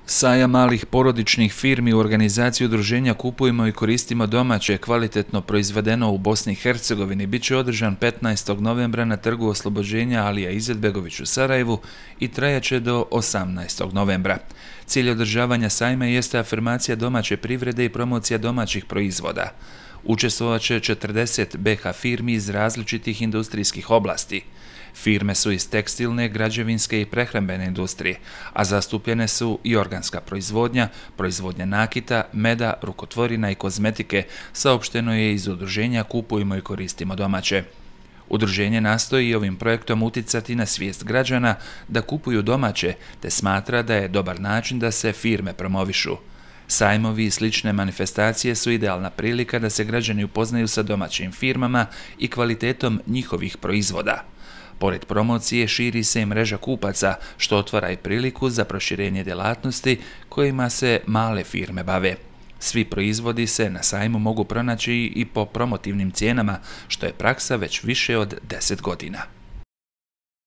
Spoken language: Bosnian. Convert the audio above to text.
Sajam malih porodičnih firmi u organizaciji udruženja Kupujmo i koristimo domaće kvalitetno proizvedeno u Bosni i Hercegovini bit će održan 15. novembra na Trgu Oslobođenja Alija Izetbegović u Sarajevu i trajaće do 18. novembra. Cilj održavanja sajma jeste afirmacija domaće privrede i promocija domaćih proizvoda. Učestvovat će 40 BH firmi iz različitih industrijskih oblasti. Firme su iz tekstilne, građevinske i prehrambene industrije, a zastupljene su i organska proizvodnja, proizvodnja nakita, meda, rukotvorina i kozmetike, saopšteno je iz udruženja Kupujmo i koristimo domaće. Udruženje nastoji ovim projektom uticati na svijest građana da kupuju domaće, te smatra da je dobar način da se firme promovišu. Sajmovi i slične manifestacije su idealna prilika da se građani upoznaju sa domaćim firmama i kvalitetom njihovih proizvoda. Pored promocije širi se i mreža kupaca, što otvara i priliku za proširenje djelatnosti kojima se male firme bave. Svi proizvodi se na sajmu mogu pronaći i po promotivnim cijenama, što je praksa već više od 10 godina.